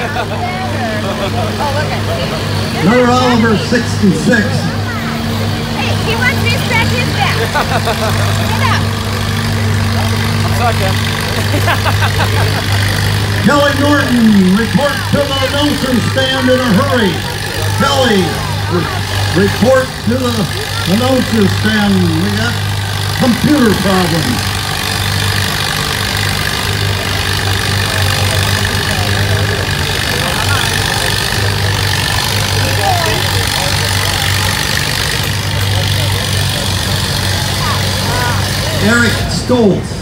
Another Oliver 66. Hey, he wants me to scratch his back. Get up. I'm sucking. Kelly Norton, report to the announcer stand in a hurry. Kelly, report to the announcer stand. We got computer problems. Eric Stoltz.